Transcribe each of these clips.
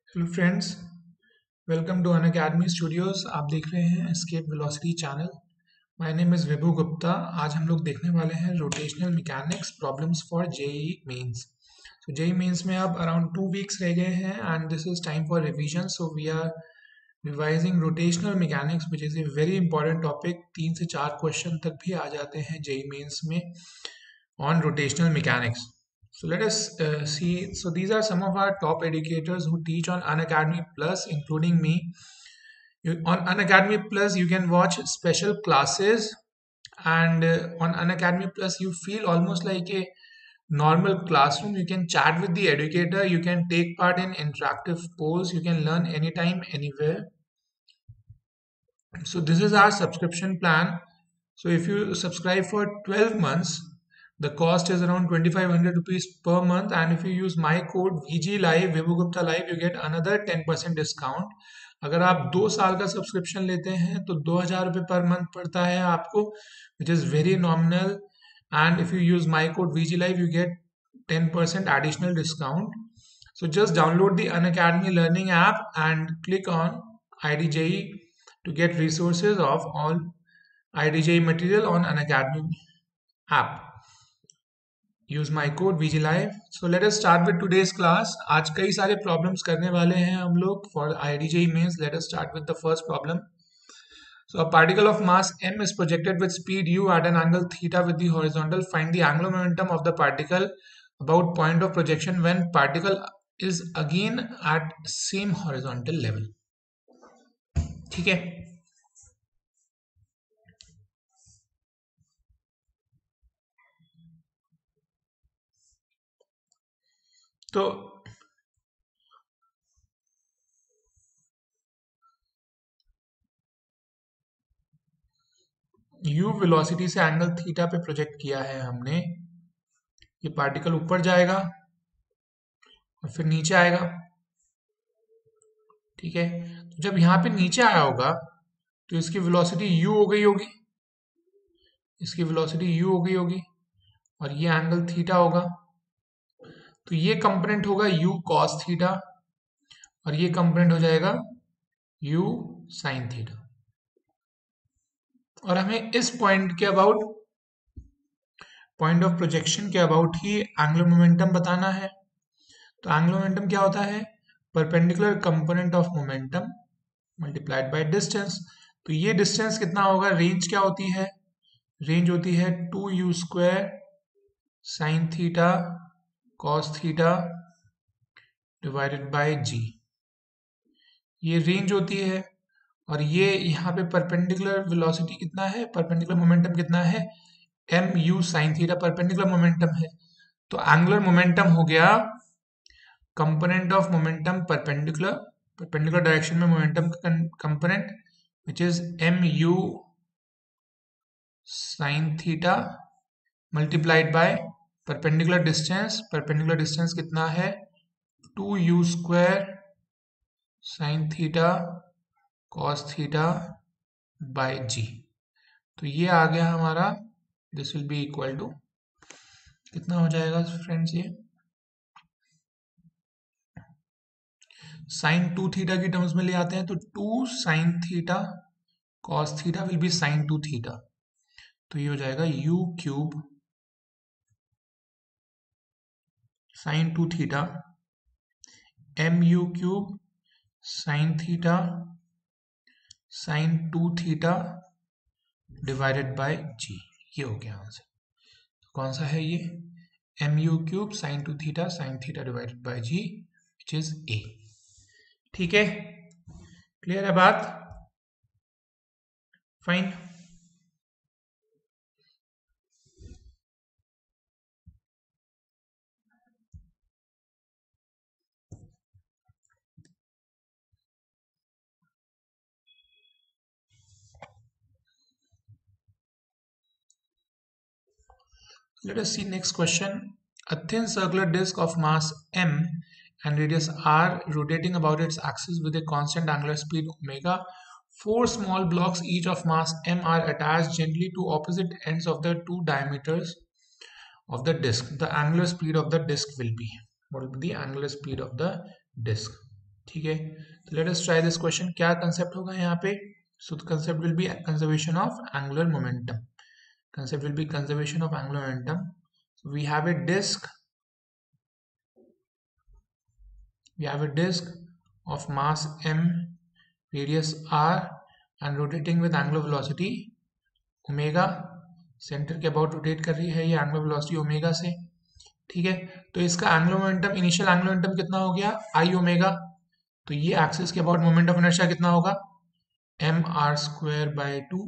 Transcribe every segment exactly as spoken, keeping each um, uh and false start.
Hello friends, welcome to Unacademy studios. आप देख रहे हैं escape velocity channel. My name is Vibhu Gupta. आज हम लोग देखने वाले हैं rotational mechanics problems for JEE mains. तो जेईई मेंस में अब अराउंड टू वीक्स रह गए हैं and this is time for revision. So we are revising rotational mechanics which is a very important topic. तीन से चार क्वेश्चन तक भी आ जाते हैं जेईई मेंस में on rotational mechanics. So let us uh, see. So these are some of our top educators who teach on Unacademy Plus, including me. You, on Unacademy Plus, you can watch special classes, and uh, on Unacademy Plus, you feel almost like a normal classroom. You can chat with the educator. You can take part in interactive polls. You can learn anytime, anywhere. So this is our subscription plan. So if you subscribe for twelve months, the cost is around twenty-five hundred rupees per month, and if you use my code V G Live, Vibhu Gupta Live, you get another ten percent discount. अगर आप दो साल का subscription लेते हैं तो दो हजार रुपये पर मंथ पड़ता है आपको, which is very nominal. And if you use my code V G live, you get ten percent additional discount. So just download the Unacademy Learning app and click on I I T J E E to get resources of all I I T J E E material on Unacademy app. Use my code V G Live. So let us start with today's class. आज कई सारे problems करने वाले हैं हम लोग for I I T J E E Mains. Let us start with the first problem. So a particle of mass m is projected with speed u at an angle theta with the horizontal. Find the angular momentum of the particle about point of projection when particle is again at same horizontal level. ठीक है. तो u velocity से angle theta पे project किया है हमने. ये particle ऊपर जाएगा और फिर नीचे आएगा. ठीक है. तो जब यहाँ पे नीचे आया होगा तो इसकी वेलोसिटी u हो गई होगी. इसकी वेलोसिटी u हो गई होगी और ये एंगल थीटा होगा. तो ये कंपोनेंट होगा u cos थीटा और ये कंपोनेंट हो जाएगा u sin थीटा. और हमें इस पॉइंट के अबाउट, पॉइंट ऑफ प्रोजेक्शन के अबाउट ही एंगुलर मोमेंटम बताना है. तो एंगुलर मोमेंटम क्या होता है? Perpendicular component of momentum multiplied by distance. तो ये डिस्टेंस कितना होगा? रेंज क्या होती है? रेंज होती है two u square sine theta cos theta divided by g. ये रेंज होती है. और ये यहाँ पे परपेंडिकुलर वेलोसिटी कितना है? परपेंडिकुलर मोमेंटम कितना है? M u sine theta perpendicular momentum है. तो एंगुलर मोमेंटम हो गया component of momentum perpendicular, perpendicular direction में momentum component which is m u sine theta multiplied by perpendicular distance. Perpendicular distance कितना है? Two u square sine theta cos theta by g. तो ये आ गया हमारा. This will be equal to कितना हो जाएगा फ्रेंड्स? ये साइन टू थीटा की टर्म्स में ले आते हैं तो two sine theta cos theta will be sine two theta. तो ये हो जाएगा u cube sine two theta m u cube sine theta sine two theta divided by g. ये हो गया आंसर. तो कौन सा है ये? M u cube sine two theta sine theta divided by g which is A. ठीक है. क्लियर है बात? Fine. Let us see next question. A thin circular disk of mass m and radius r rotating about its axis with a constant angular speed omega. Four small blocks each of mass m are attached gently to opposite ends of the two diameters of the disk. The angular speed of the disk will be. What will be the angular speed of the disk? ठीक है, तो let us try this question. क्या concept होगा यहाँ पे? So the concept will be conservation of angular momentum. Concept will be conservation of angular momentum. So we have a disk. We have a disk of mass m, radius r, and rotating with angular velocity omega. Centre के about rotate कर रही है ये angular velocity omega से. ठीक है, तो इसका angular momentum, initial angular momentum कितना हो गया? I omega. तो ये एक्सिस के अबाउट मोमेंट ऑफ इनर्शिया कितना होगा? M are square by two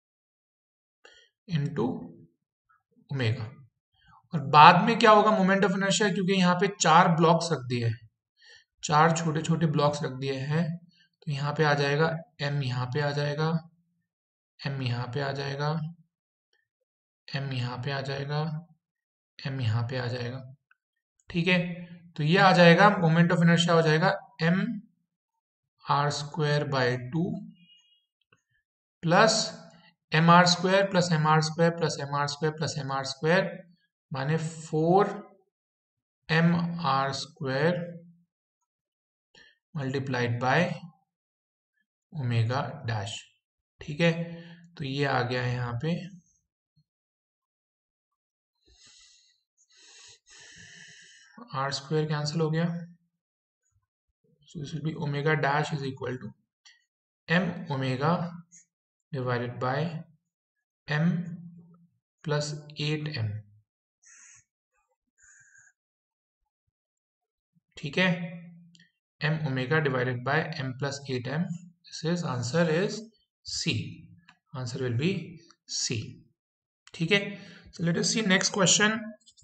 into omega. और बाद में क्या होगा मोमेंट ऑफ इनर्शिया? क्योंकि यहाँ पे चार ब्लॉक्स रख दिए हैं, चार छोटे छोटे ब्लॉक्स रख दिए हैं, तो यहाँ पे आ जाएगा m, यहाँ पे आ जाएगा m, यहाँ पे आ जाएगा m, यहाँ पे आ जाएगा m, यहाँ पे आ जाएगा. ठीक है, तो ये आ जाएगा मोमेंट ऑफ इनर्शिया हो जाएगा m r square by two plus m are square plus m are square plus m are square plus m are square माने four m are square multiplied by omega dash. ठीक है, तो ये आ गया है यहाँ पे आर स्क्वायर कैंसिल हो गया. So this will be omega dash is equal to m omega divided by m plus eight m. ठीक है, m omega divided by m plus eight m. This is answer is C. Answer will be C. ठीक है, so let us see next question.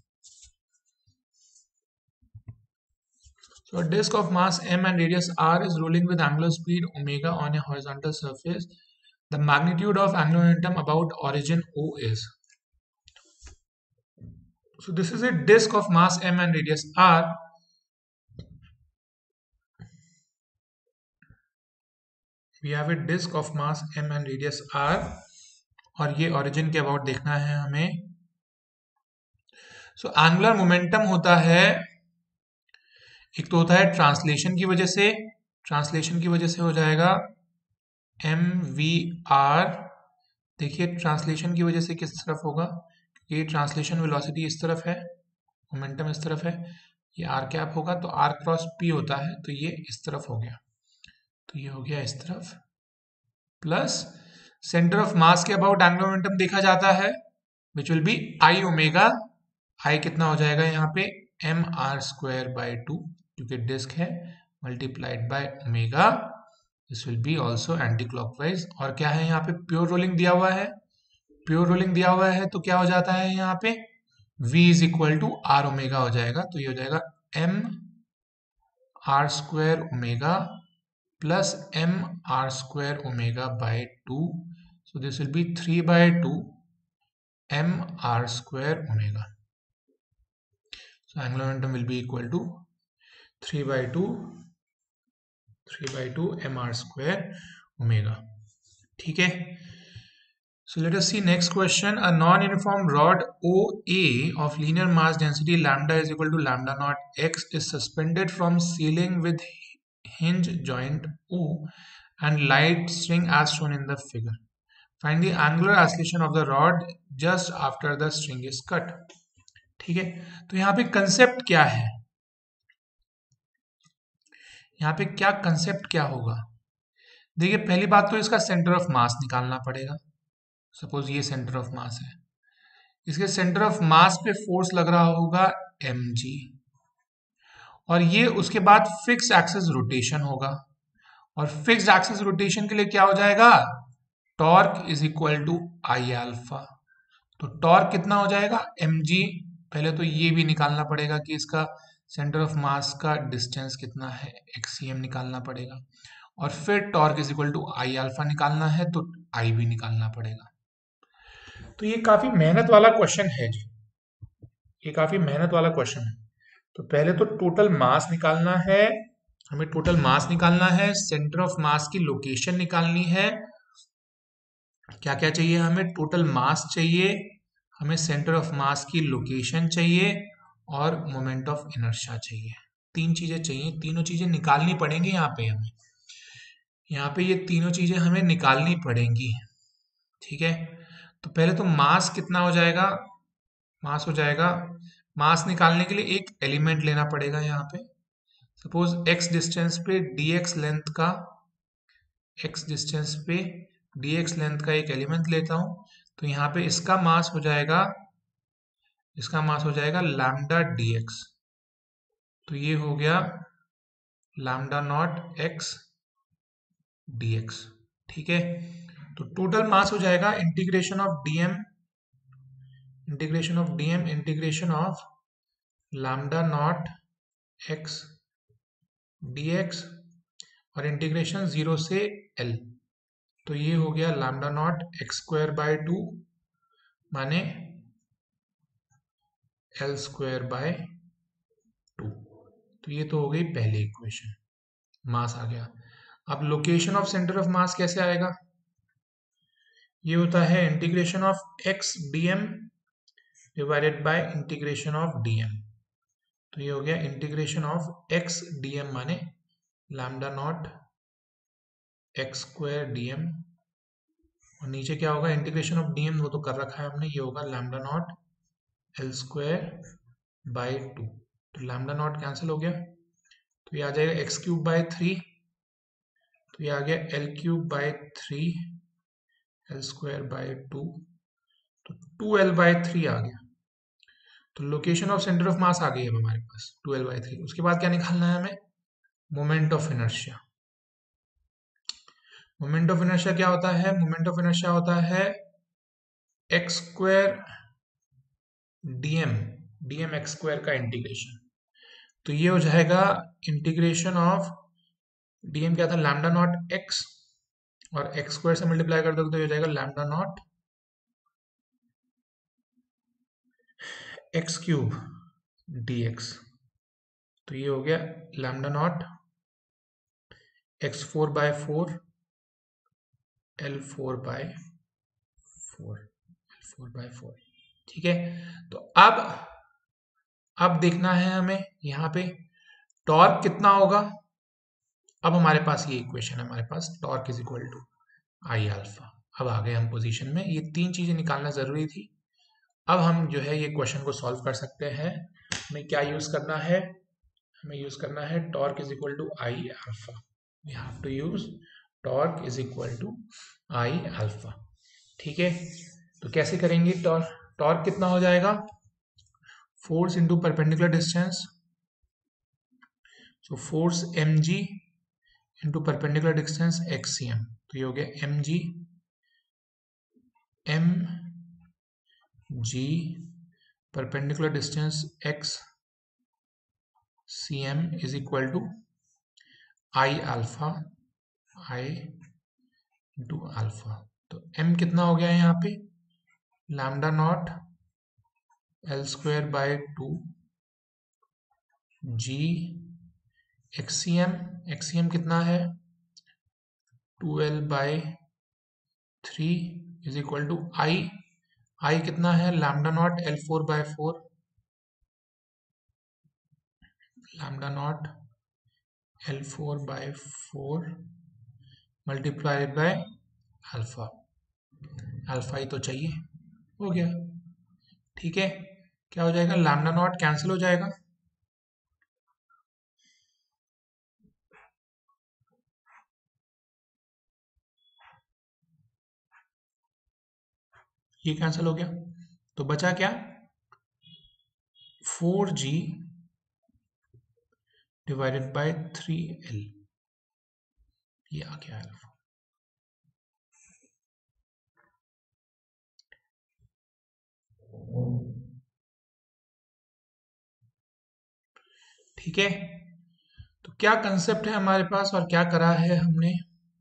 So a disk of mass m and radius r is rolling with angular speed omega on a horizontal surface. The magnitude of angular momentum about origin O is. So this is a disk of mass m and radius r. We have a disk of mass m and radius r और ये origin के about देखना है हमें. So angular momentum होता है, एक तो होता है ट्रांसलेशन की वजह से, ट्रांसलेशन की वजह से हो जाएगा एम वी आर. देखिए ट्रांसलेशन की वजह से किस तरफ होगा? ये ट्रांसलेशन वेलोसिटी इस तरफ है, मोमेंटम इस तरफ है, ये आर कैप होगा तो आर क्रॉस पी होता है, तो ये इस तरफ हो गया, तो ये हो गया इस तरफ. प्लस सेंटर ऑफ मास के अबाउट एंगुलर मोमेंटम देखा जाता है which will be I omega. I कितना हो जाएगा यहाँ पे? M are square by two, क्योंकि डिस्क है, multiplied by omega. This will be also anti clockwise. और क्या है यहाँ पे? प्योर रोलिंग दिया हुआ है, प्योर रोलिंग दिया हुआ है तो क्या हो जाता है यहाँ पे? v is equal to r omega हो जाएगा, तो ये हो जाएगा m are square omega plus m r square omega by two. So this will be three by two m r square omega. So angular momentum will be equal to three by two three by two m r square omega. ठीक है, so let us see next question. A non-uniform rod O A of linear mass density lambda is equal to lambda naught x is suspended from ceiling with hinge joint O and light string as shown in the figure. Find the angular acceleration of the rod just after the string is cut. ठीक है, तो यहाँ पे concept क्या है? यहाँ पे क्या कंसेप्ट क्या होगा? देखिए पहली बात तो इसका सेंटर ऑफ मास निकालना पड़ेगा. सपोज ये सेंटर ऑफ मास है, इसके सेंटर ऑफ मास पे फोर्स लग रहा होगा mg, और ये उसके बाद फिक्स एक्सिस रोटेशन होगा, और फिक्स्ड एक्सिस रोटेशन के लिए क्या हो जाएगा? Torque is equal to I alpha. तो टॉर्क कितना हो जाएगा? mg. पहले तो ये भी निकालना पड़ेगा कि इसका सेंटर ऑफ मास का डिस्टेंस कितना है, एक्सीएम निकालना पड़ेगा, और फिर torque is equal to I alpha निकालना है तो आई भी निकालना पड़ेगा. तो ये काफी मेहनत वाला क्वेश्चन है जी, ये काफी मेहनत वाला क्वेश्चन है. तो पहले तो टोटल मास निकालना है हमें, टोटल मास निकालना है, सेंटर ऑफ मास की लोकेशन निकालनी है. क्या क्या चाहिए हमें? टोटल मास चाहिए, हमें सेंटर ऑफ मास की लोकेशन चाहिए, और मोमेंट ऑफ इनर्शिया चाहिए. तीन चीजें चाहिए, तीनों चीजें निकालनी पड़ेंगी यहाँ पे हमें। यहाँ पे ये तीनों चीजें हमें निकालनी पड़ेंगी। ठीक है, तो पहले तो मास कितना हो जाएगा, मास हो जाएगा, मास निकालने के लिए एक एलिमेंट लेना पड़ेगा यहाँ पे। सपोज x डिस्टेंस पे dx लेंथ का, x डिस्टेंस पे dx लेंथ का एक एलिमेंट लेता हूं, तो यहाँ पे इसका मास हो जाएगा, इसका मास हो जाएगा लैम्डा dx। तो ये हो गया लैम्डा नॉट x dx। ठीक है, तो टोटल मास हो जाएगा integration of dm, integration of dm integration of lambda naught x dx और इंटीग्रेशन जीरो से l। तो ये हो गया lambda naught X square by two माने एल स्क्वायर बाय टू। तो ये तो हो गई पहली इक्वेशन, मास आ गया। अब location of centre of mass कैसे आएगा, ये होता है integration of X DM divided by integration of DM. तो ये हो गया इंटीग्रेशन ऑफ एक्स डीएम माने lambda naught X square DM, और नीचे क्या होगा इंटीग्रेशन ऑफ डीएम, वो तो कर रखा है हमने, ये होगा lambda naught L square by two. तो लैम्डा नॉट कैंसिल हो गया, तो ये आ जाएगा एक्स क्यूब बाई थ्री, तो ये आ गया L cube by three L square by two, तो टू एल बाई थ्री आ गया। तो location of centre of mass आ गई है हमारे पास टू एल बाई थ्री। उसके बाद क्या निकालना है हमें, moment of inertia. Moment of inertia क्या होता है, मोमेंट ऑफ इनर्शिया होता है X square DM, DM X square का इंटीग्रेशन। तो ये हो जाएगा इंटीग्रेशन ऑफ डीएम क्या था, लैम्डा नॉट एक्स, और एक्स स्क्वायर से मल्टीप्लाई कर दो तो ये हो जाएगा lambda naught X cube DX. तो ये हो गया lambda naught X four by four L four by four L four by four. ठीक है, तो अब अब देखना है हमें यहाँ पे टॉर्क कितना होगा। अब हमारे पास ये इक्वेशन है, हमारे पास torque is equal to I alpha. अब आ गए हम पोजीशन में, ये तीन चीजें निकालना जरूरी थी। अब हम जो है ये क्वेश्चन को सॉल्व कर सकते हैं। हमें क्या यूज करना है, हमें यूज करना है torque is equal to I alpha. We have to use torque is equal to I alpha. ठीक है, तो कैसे करेंगे, टॉर्क टॉर्क कितना हो जाएगा, force into perpendicular distance, so force M G into perpendicular distance X C M. तो ये हो गया M G M G perpendicular distance X C M is equal to I alpha, I into alpha. तो m कितना हो गया है यहाँ पे, lambda naught L square by two G XCM, XCM कितना है two L by three is equal to I, I कितना है lambda naught L four by four, lambda naught L four by four multiplied by alpha. Alpha ही तो चाहिए, हो गया। ठीक है, क्या हो जाएगा, लैम्डा नॉट कैंसिल हो जाएगा, ये कैंसिल हो गया, तो बचा क्या, four G divided by three L, ये आ गया अल्फा। ठीक है, तो क्या कंसेप्ट है हमारे पास और क्या करा है हमने।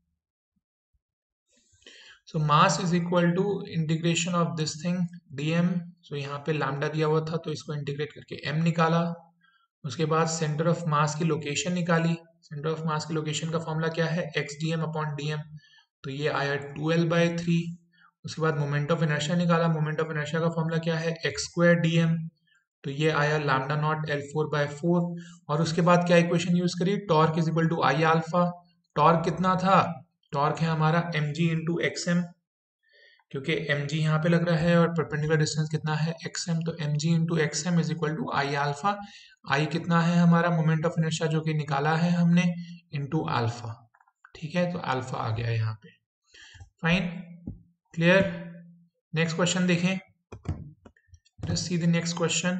So mass is equal to integration of this thing DM. So यहाँ पे लैम्डा दिया हुआ था तो इसको इंटीग्रेट करके एम निकाला। उसके बाद सेंटर ऑफ मास की लोकेशन निकाली। सेंटर ऑफ मास की लोकेशन का फॉर्मूला क्या है, X D M upon D M. तो ये आया टू एल बाई थ्री। उसके बाद मोमेंट ऑफ इनर्शिया निकाला। मोमेंट ऑफ इनर्शिया का फॉर्मूला क्या है, एक्स स्क्वायर डी एम। तो ये आया lambda naught L four by four. और उसके बाद क्या इक्वेशन यूज करी, torque is equal to I alpha. Torque कितना था, टॉर्क है हमारा M G into X M, क्योंकि एम जी यहाँ पे लग रहा है और परपेंडिकुलर डिस्टेंस कितना है एक्स एम, तो M G into X M is equal to I alpha. I कितना है हमारा मोमेंट ऑफ इनर्शिया जो कि निकाला है हमने, इंटू अल्फा। ठीक है, तो अल्फा आ गया यहाँ पे। Fine, clear. नेक्स्ट क्वेश्चन देखें, let's see the next question.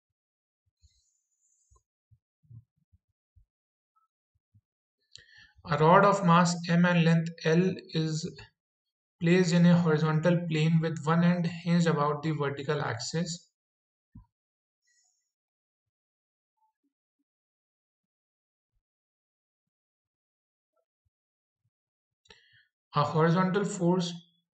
A rod of mass m and length L is placed in a horizontal plane with one end hinged about the vertical axis. A horizontal force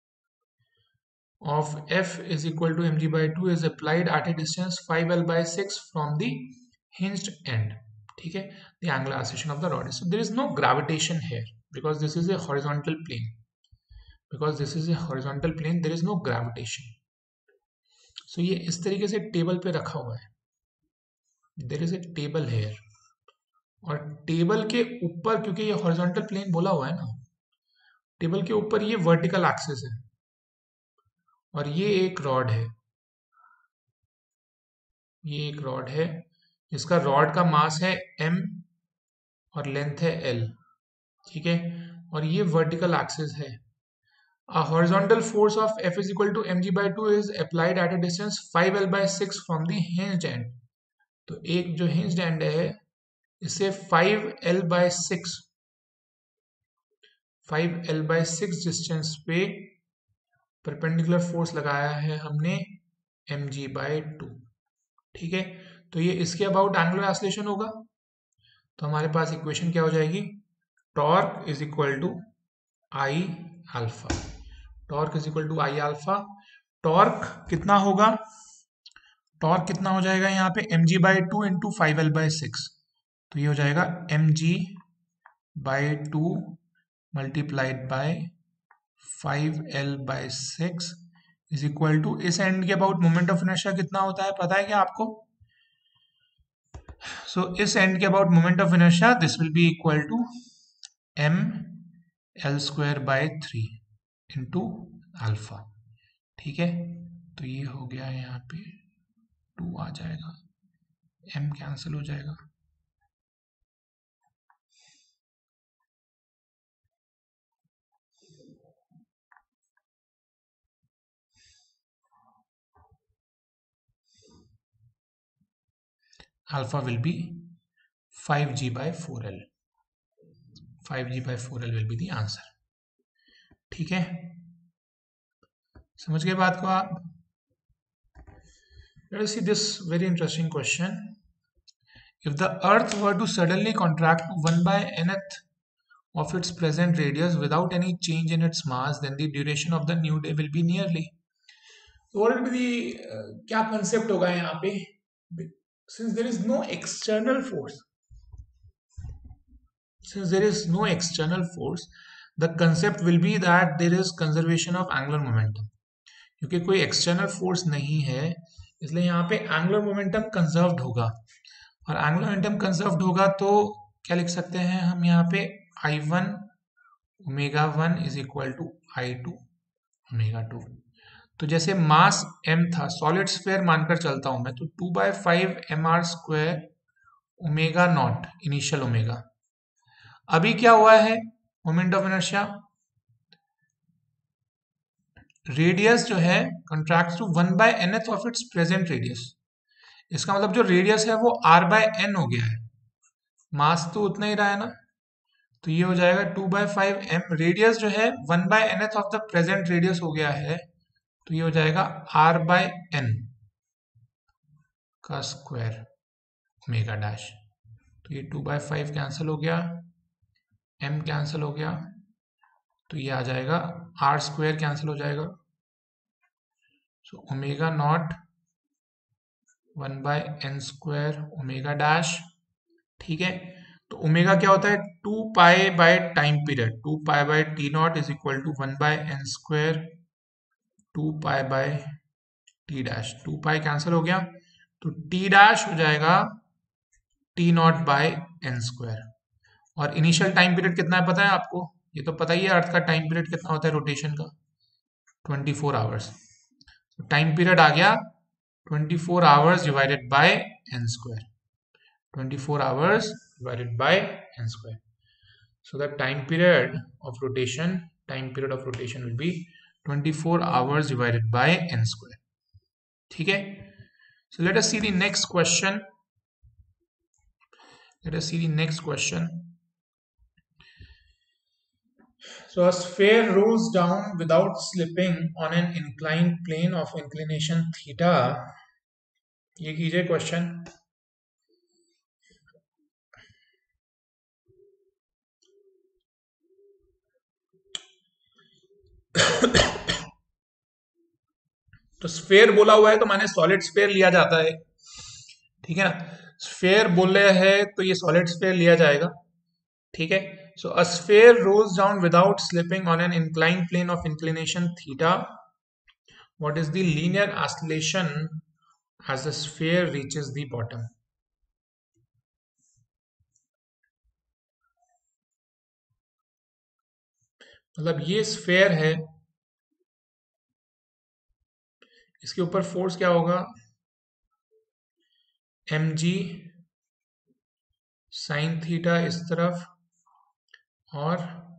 of F is equal to mg by two is applied at a distance five L by six from the hinged end. ठीक है, the angular acceleration of the rod is, so there is no gravitation here because this is a horizontal plane. Because this is a horizontal plane, there is no gravitation. So ये इस तरीके से table पे रखा हुआ है, there is a table here. और table के ऊपर, क्योंकि ये हॉरिजॉन्टल प्लेन बोला हुआ है ना, टेबल के ऊपर ये वर्टिकल एक्सिस है और ये एक रॉड है, ये एक रॉड है जिसका रॉड का मास है m और लेंथ है l। ठीक है, और ये वर्टिकल एक्सिस है। A horizontal force of F is equal to mg by two is applied at a distance five L by six from the hinged end. तो एक जो hinged end है इसे five L by six five L by six distance पे perpendicular force लगाया है हमने M G by two. ठीक है, तो ये इसके अबाउट एंगुलर एक्सेलरेशन होगा। तो हमारे पास इक्वेशन क्या हो जाएगी, torque is equal to I alpha. Torque is equal to I alpha. Torque कितना होगा, टॉर्क कितना हो जाएगा यहाँ पे M G by two into five L by six, तो ये हो जाएगा M G by two multiplied by five L by six is equal to, इस एंड के अबाउट मोमेंट ऑफ इनर्शिया कितना होता है पता है क्या आपको। सो so, इस एंड के about moment of inertia this will be equal to M L square by three into alpha. ठीक है, तो ये हो गया यहाँ पे टू आ जाएगा, एम कैंसिल हो जाएगा, alpha will be five G by four L. Five G by four L will be the answer. ठीक है, समझ गए बात को आप। Let us see this very interesting question. If the earth were to suddenly contract to one by nth of its present radius without any change in its mass, then the duration of the new day will be nearly. So what will be the uh, क्या concept होगा यहाँ पे, since there is no external force, since there is no external force, the concept will be that there is conservation of angular momentum. क्योंकि कोई external force नहीं है इसलिए यहाँ पे एंगुलर मोमेंटम कंजर्व्ड होगा, और एंगुलर मोमेंटम कंजर्व्ड होगा तो क्या लिख सकते हैं हम यहाँ पे I one omega one is equal to I two omega two. तो जैसे मास m था, सॉलिड स्फीयर मानकर चलता हूं मैं, तो two by five M are square omega naught initial omega. अभी क्या हुआ है मोमेंट ऑफ इनर्शिया, रेडियस जो है contracts to one by nth of its present radius. इसका मतलब जो रेडियस है वो आर बाय एन हो गया है, मास तो उतना ही रहा है ना, तो ये हो जाएगा two by five M. Radius जो है one by nth of the present radius हो गया है, तो ये हो जाएगा आर बाय एन का स्क्वायर ओमेगा डैश। तो ये टू बाय फाइव कैंसिल हो गया, एम कैंसिल हो गया, तो ये आ जाएगा आर स्क्वायर कैंसिल हो जाएगा, so omega naught one by N square omega dash. ठीक है, तो ओमेगा क्या होता है two pi by time period, two pi by T naught is equal to one by N square two pi by T dash. Two pi cancel हो गया, तो T dash हो जाएगा T naught by N square. और initial time period कितना है पता है आपको? ये तो पता ही है अर्थ का टाइम पीरियड कितना होता है रोटेशन का, twenty four hours. Time period आ गया twenty four hours divided by N square, twenty four hours divided by n square. So the time period of rotation, time period of rotation will be twenty-four hours divided by n square. ठीक है? So let us see the next question. Let us see the next question. So a sphere rolls down without slipping on an inclined plane of inclination theta. ये कीजिए question. तो sphere बोला हुआ है तो माने सॉलिड स्फेयर लिया जाता है, ठीक है ना। स्फेयर बोल रहे हैं तो ये सॉलिड स्फेयर लिया जाएगा, ठीक है। So a sphere rolls down without slipping on an incline plane of inclination theta. What is the linear oscillation as the sphere reaches the bottom? मतलब ये स्फेयर है, इसके ऊपर फोर्स क्या होगा? एम जी साइन थीटा इस तरफ और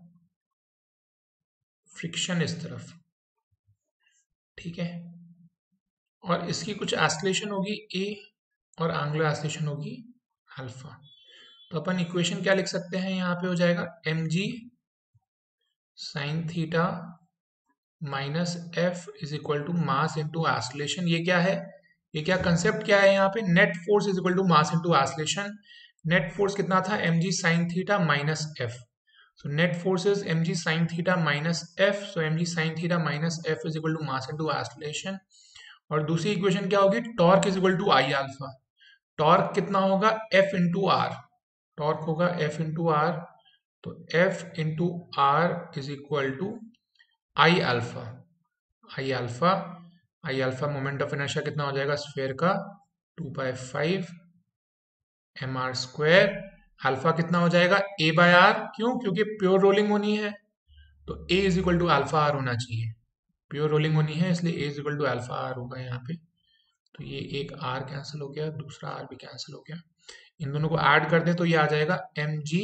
फ्रिक्शन इस तरफ, ठीक है। और इसकी कुछ एस्लेशन होगी ए और एंगुलर एस्लेशन होगी अल्फा। तो अपन इक्वेशन क्या लिख सकते हैं? यहाँ पे हो जाएगा M G sine theta minus F is equal to mass into acceleration. ये क्या है? ये क्या कंसेप्ट क्या है यहाँ पे? Net force is equal to mass into acceleration. Net force कितना था? M G sine theta minus F. So net force is mg sin theta minus f. So mg sin theta minus f is equal to mass into acceleration. और दूसरी equation क्या होगी? Torque is equal to I alpha. Torque कितना होगा? f into R. Torque होगा f into R, तो f into R is equal to I alpha. I alpha I alpha moment of inertia कितना हो जाएगा स्फेयर का? Two by five M are square. Alpha कितना हो जाएगा? A by R. क्यों? क्योंकि प्योर रोलिंग होनी है तो A is equal to alpha R होना चाहिए। प्योर रोलिंग होनी है इसलिए A is equal to alpha R होगा यहाँ पे। तो ये एक आर कैंसिल हो गया, दूसरा आर भी कैंसिल हो गया। इन दोनों को ऐड कर दें तो ये आ जाएगा M G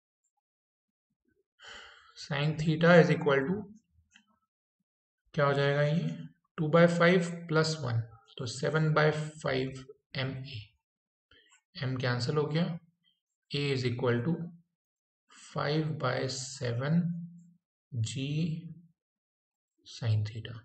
sine theta is equal to क्या हो जाएगा? ये two by five plus one, तो seven by five M A. M cancel हो गया, A is equal to five by seven G sine theta.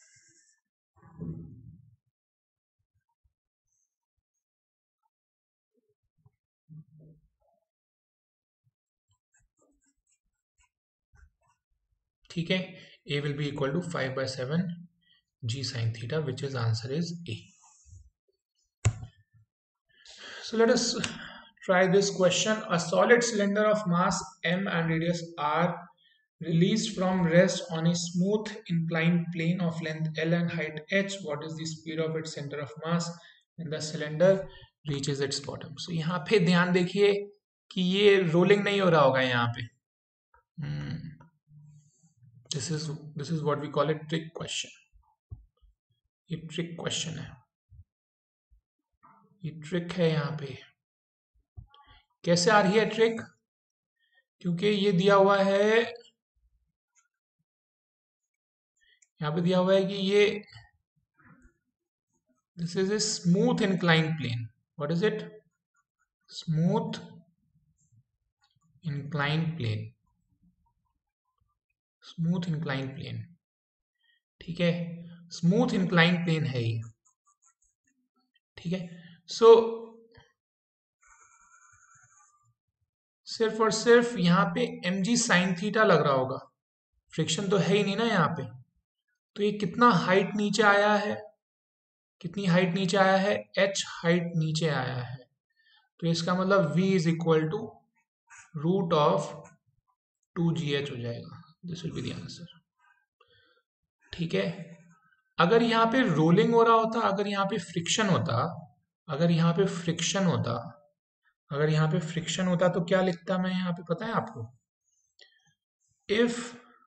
ठीक है, A will be equal to five by seven G sine theta, which is answer is A. So let us try this question. A solid cylinder of mass m and radius r released from rest on a smooth inclined plane of length L and height h. What is the speed of its center of mass when the cylinder reaches its bottom? So यहाँ पे ध्यान देखिए कि ये rolling नहीं हो रहा होगा यहाँ पे। hmm. This is this is what we call a trick question. ये ट्रिक क्वेश्चन है, ये ट्रिक है। यहाँ पे कैसे आ रही है ट्रिक? क्योंकि ये दिया हुआ है, यहाँ पे दिया हुआ है कि ये this is a smooth incline plane. What is it? Smooth incline plane, smooth incline plane, ठीक है। स्मूथ इंक्लाइन प्लेन है ये, ठीक है। सो सिर्फ और सिर्फ यहाँ पे एम जी साइन थीटा लग रहा होगा, फ्रिक्शन तो है ही नहीं ना यहाँ पे। तो ये कितना हाइट नीचे आया है? कितनी हाइट नीचे आया है? h हाइट नीचे आया है। तो इसका मतलब v is equal to root of two G H हो जाएगा। This will be the answer, ठीक है। अगर यहाँ पे रोलिंग हो रहा होता, अगर यहाँ पे फ्रिक्शन होता अगर यहाँ पे फ्रिक्शन होता अगर यहाँ पे फ्रिक्शन होता तो क्या लिखता मैं यहाँ पे, पता है आपको? If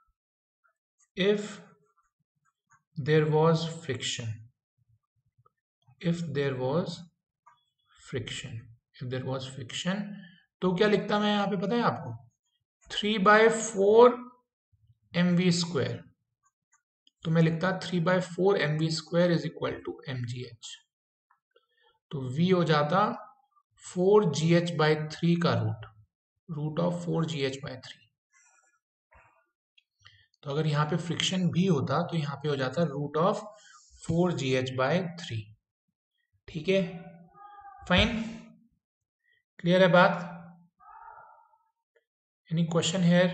if there was friction if there was friction if there was friction तो क्या लिखता मैं यहाँ पे, पता है आपको? Three by four M V square. तो मैं लिखता three by four M V square is equal to M G H. तो v हो जाता four ji H by three का root root of four ji H by three. तो अगर यहाँ पे फ्रिक्शन भी होता तो यहाँ पे हो जाता root of four ji H by three. ठीक है, फाइन, क्लियर है बात? Any question here?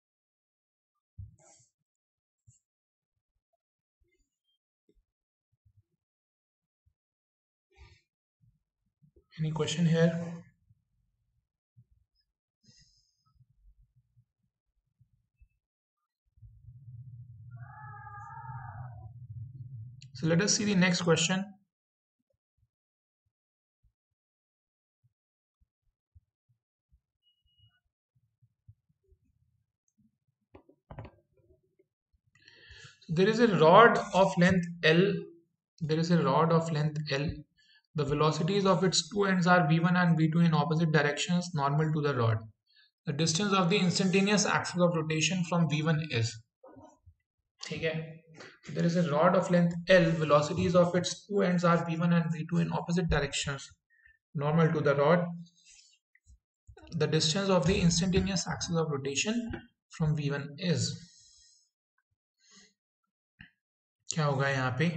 Any question here? So let us see the next question. So there is a rod of length L. There is a rod of length L. The velocities of its two ends are v one and v two in opposite directions, normal to the rod. The distance of the instantaneous axis of rotation from v one is. ठीक है, there is a rod of length L. Velocities of its two ends are v one and v two in opposite directions, normal to the rod. The distance of the instantaneous axis of rotation from v one is. क्या होगा यहाँ पे?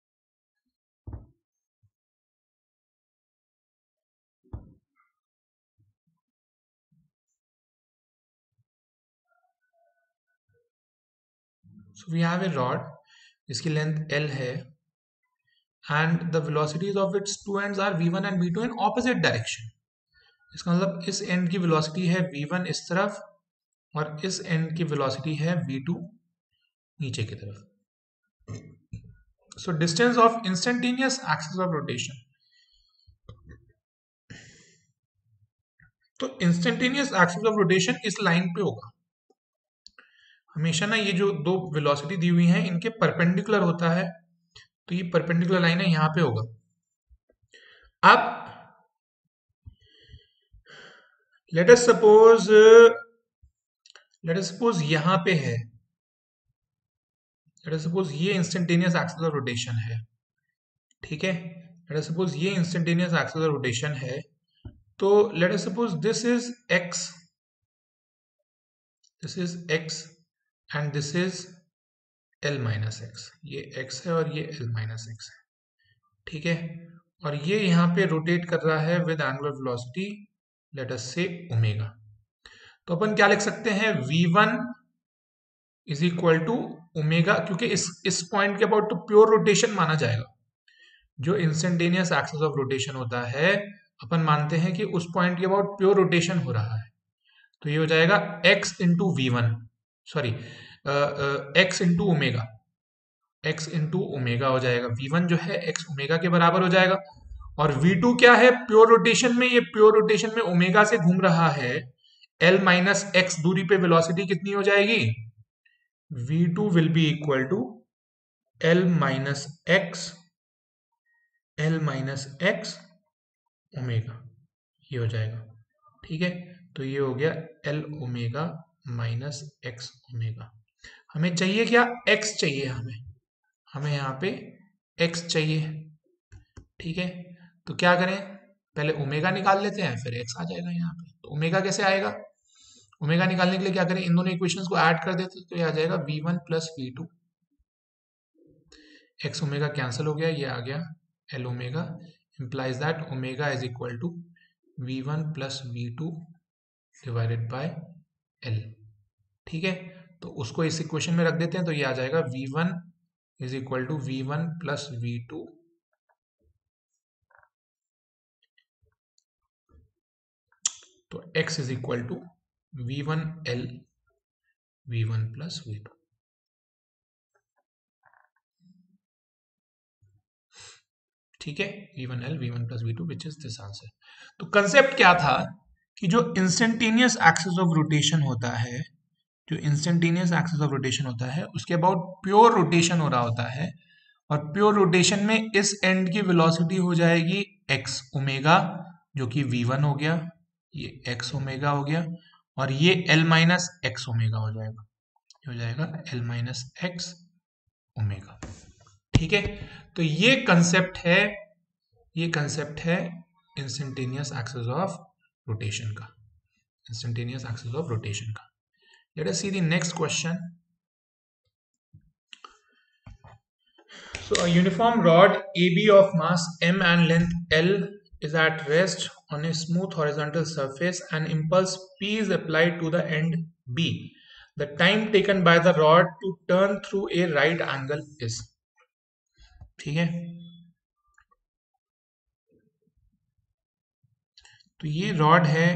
So we have a rod जिसकी length L है and the velocities of its two ends are v one and v two in opposite direction. इसका मतलब इस and की वेलोसिटी है v one इस तरफ और इस एंड की वेलोसिटी है v two नीचे की तरफ. So distance of instantaneous axis of rotation. तो इंस्टेंटेनियस एक्सिस ऑफ रोटेशन इस लाइन पे होगा हमेशा ना. ये जो दो वेलोसिटी दी हुई हैं इनके परपेंडिकुलर होता है, तो ये परपेंडिकुलर लाइन है, यहां पे होगा. अब let us suppose let us suppose यहां पे है, लेट अस सपोज ये इंस्टेंटेनियस एक्सिस ऑफ रोटेशन है. ठीक है, लेट अस सपोज ये इंस्टेंटेनियस एक्सिस ऑफ रोटेशन है. तो let us suppose this is x, this is x and this is l minus x. ये x है और ये l माइनस एक्स है. ठीक है, और ये यहाँ पे रोटेट कर रहा है with angular velocity let us say omega. तो अपन क्या लिख सकते हैं? v one is equal to omega, क्योंकि इस इस पॉइंट के अबाउट तो प्योर रोटेशन माना जाएगा. जो इंस्टेंटेनियस एक्सिस ऑफ रोटेशन होता है अपन मानते हैं कि उस पॉइंट के अबाउट प्योर रोटेशन हो रहा है. तो ये हो जाएगा x into v one, sorry x into omega, x into omega हो जाएगा. v वन जो है x ओमेगा के बराबर हो जाएगा. और v टू क्या है? प्योर रोटेशन में, ये प्योर रोटेशन में ओमेगा से घूम रहा है. l माइनस एक्स दूरी पे वेलोसिटी कितनी हो जाएगी? v two will be equal to l minus x l minus x omega. ये हो जाएगा. ठीक है, तो ये हो गया l omega minus x omega. हमें चाहिए क्या? x चाहिए हमें हमें यहाँ पे x चाहिए. ठीक है, तो क्या करें? पहले ओमेगा निकाल लेते हैं, फिर x आ जाएगा यहाँ पे. तो ओमेगा कैसे आएगा? ओमेगा निकालने के लिए क्या करें? इन दोनों इक्वेशंस को ऐड कर देते तो ये आ जाएगा v one plus we two. x omega cancel हो गया, ये आ गया l omega. implies that omega is equal to v one plus v two divided by l. ठीक है, तो उसको इस इक्वेशन में रख देते हैं तो ये आ जाएगा v one is equal to v one plus v two तो x is equal to v one l v one plus v two. ठीक है, V one L V one plus we two which is this answer. तो concept क्या था कि जो instantaneous axis of rotation होता है, जो इंस्टेंटेनियस एक्सिस ऑफ रोटेशन होता है उसके अबाउट प्योर रोटेशन हो रहा होता है, और प्योर रोटेशन में इस एंड की वेलोसिटी हो जाएगी एक्स ओमेगा, जो कि वी वन हो गया, ये एक्स ओमेगा हो गया, और ये एल माइनस एक्स ओमेगा हो जाएगा, हो जाएगा एल माइनस एक्स ओमेगा। ठीक है, तो ये कंसेप्ट है, ये कंसेप्ट है इंस्टेंटेनियस एक्सिस ऑफ रोटेशन का, इंस्टेंटेनियस एक्सिस ऑफ रोटेशन का। Let us see the next question. So a uniform rod A B of mass m and length L is at rest on a smooth horizontal surface. An impulse P is applied to the end B. The time taken by the rod to turn through a right angle is. ठीक है, तो ये rod है,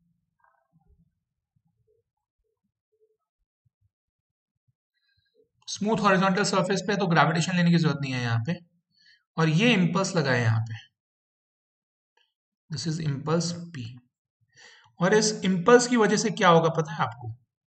smooth horizontal surface पे, तो gravitation लेने की जरूरत नहीं है यहाँ पे, और ये इंपल्स लगा है यहाँ पे, दिस इज इंपल्स P, और इस इंपल्स की वजह से क्या होगा पता है आपको?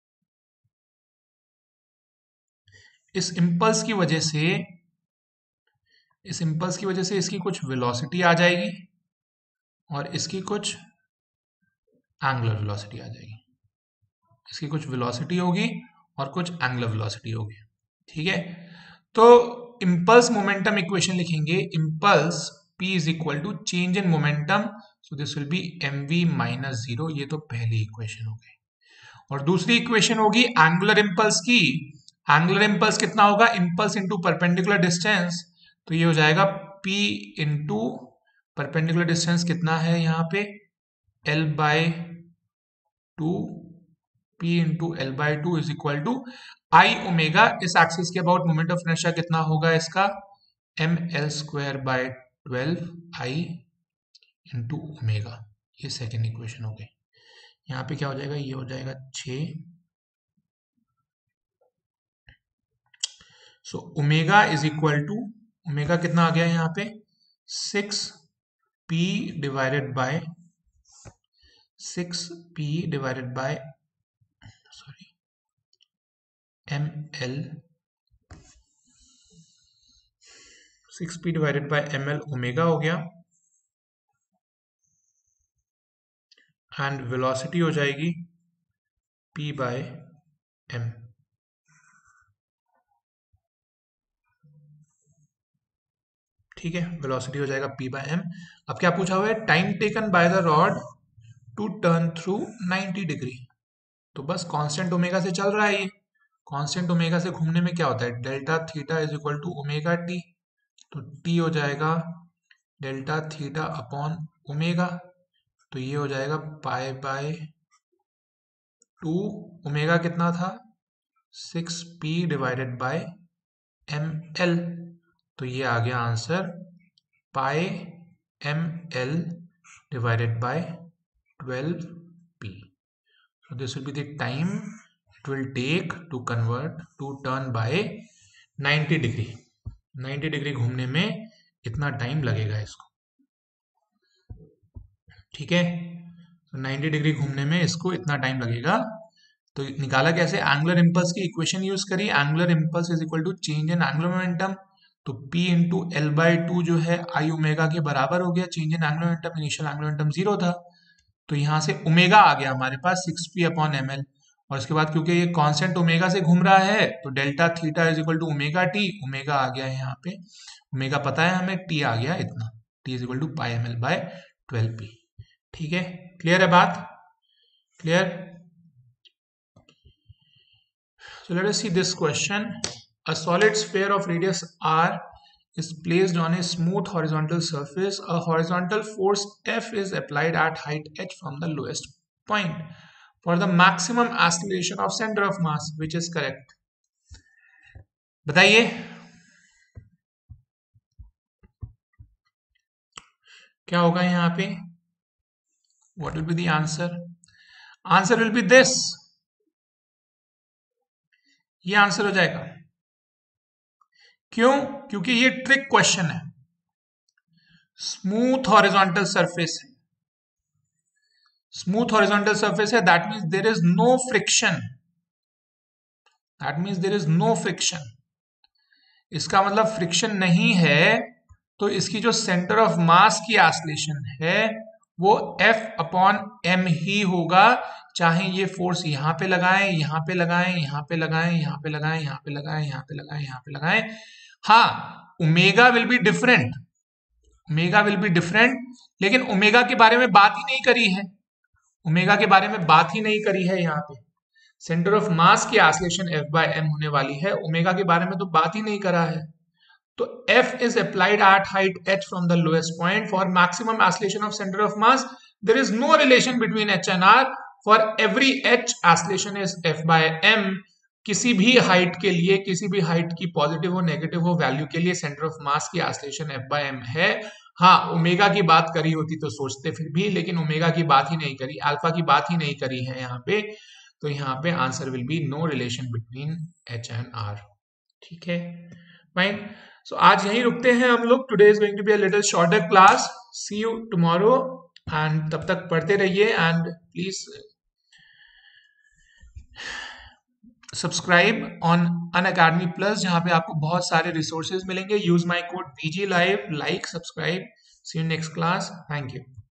इस इंपल्स की वजह से, इस इंपल्स की वजह से इसकी कुछ वेलोसिटी आ जाएगी और इसकी कुछ एंगुलर वेलोसिटी आ जाएगी, इसकी कुछ वेलोसिटी होगी और कुछ एंगुलर वेलोसिटी होगी। ठीक है, तो इंपल्स मोमेंटम इक्वेशन लिखेंगे, impulse P is equal to change in momentum, so this will be m v minus zero, ये तो पहली इक्वेशन हो गई। और दूसरी इक्वेशन होगी एंगुलर इंपल्स की, एंगुलर इंपल्स कितना होगा? इंपल्स इंटू परपेंडिकुलर डिस्टेंस, तो ये हो जाएगा P इंटू परपेंडिकुलर डिस्टेंस कितना है यहाँ पे, L by two, P into l by two is equal to I omega, इस एक्सिस के अबाउट मोमेंट ऑफ इनर्शिया कितना होगा इसका, m L square by twelve I into omega, ये सेकेंड इक्वेशन हो गई। यहाँ पे क्या हो जाएगा, ये हो जाएगा छ, so omega is equal to, omega कितना आ गया यहाँ पे, six p divided by, six p divided by sorry m l, six p divided by m l omega हो गया, एंड वेलोसिटी हो जाएगी P बाय एम। ठीक है, वेलोसिटी हो जाएगा P बाय एम। अब क्या पूछा हुआ है, time taken by the rod to turn through ninety degree, तो बस कांस्टेंट ओमेगा से चल रहा है ये, कांस्टेंट ओमेगा से घूमने में क्या होता है, delta theta is equal to omega t, तो टी हो जाएगा डेल्टा थीटा अपॉन ओमेगा, तो ये हो जाएगा पाई बाय टू, ओमेगा कितना था, six p divided by m l, तो ये आ गया answer pi m l divided by twelve p. So this will be the time it will take to convert to turn by ninety degree, ninety degree घूमने में इतना time लगेगा इसको। ठीक है, तो नाइंटी डिग्री घूमने में इसको इतना टाइम लगेगा। तो निकाला कैसे, एंगुलर इंपल्स की इक्वेशन यूज करी, angular impulse is equal to change in angular momentum, तो P into l by two जो है आई ओमेगा के बराबर हो गया, change in angular momentum, initial angular momentum zero था, तो यहाँ से ओमेगा आ गया हमारे पास six p upon m l, और इसके बाद क्योंकि ये कांस्टेंट ओमेगा से घूम रहा है तो delta theta is equal to omega t, omega आ गया है यहाँ पे, ओमेगा पता है हमें, टी आ गया इतना, t is equal to pi m l by twelve p. ठीक है, क्लियर है बात, clear? So let us see this question. A solid sphere of radius r is placed on a smooth horizontal surface. A horizontal force F is applied at height h from the lowest point for the maximum acceleration of center of mass. Which is correct? बताइए क्या होगा यहाँ पे? What will be the answer? Answer will be this. ये answer हो जाएगा। क्यों? क्योंकि ये ट्रिक क्वेश्चन है। स्मूथ हॉरिजॉन्टल सरफेस है, स्मूथ हॉरिजॉन्टल सरफेस है, that means there is no friction, that means there is no friction. इसका मतलब फ्रिक्शन नहीं है, तो इसकी जो सेंटर ऑफ मास की ऑसिलेशन है वो F अपॉन m ही होगा, चाहे ये फोर्स यहां पे लगाएं, यहां पे लगाएं, यहां पे लगाएं, यहां पे लगाएं, यहां पे लगाएं, यहां पे लगाएं, यहां पे लगाएं। हाँ, omega will be different, omega will be different, लेकिन ओमेगा के बारे में बात ही नहीं करी है, ओमेगा के बारे में बात ही नहीं करी है। यहाँ पे सेंटर ऑफ मास की ऑसिलेशन F बाय m होने वाली है, ओमेगा के बारे में तो बात ही नहीं करा है। तो F is applied at height h from the lowest point for maximum oscillation of center of mass. There is no relation between h and r. For every h oscillation is F by m. किसी भी height के लिए, किसी भी height की positive हो negative हो value के लिए सेंटर ऑफ मास की ऑसिलेशन F by m है। हाँ, ओमेगा की बात करी होती तो सोचते फिर भी, लेकिन ओमेगा की बात ही नहीं करी, अल्फा की बात ही नहीं करी है यहाँ पे, तो यहाँ पे answer will be no relation between h and r। ठीक है, फाइन। सो आज यहीं रुकते हैं हम लोग। Today is going to be a little shorter class. See you tomorrow, and तब तक पढ़ते रहिए, and please subscribe on Unacademy plus, जहां पे आपको बहुत सारे रिसोर्सेज मिलेंगे। Use my code VG live, like, subscribe. See you next class, thank you.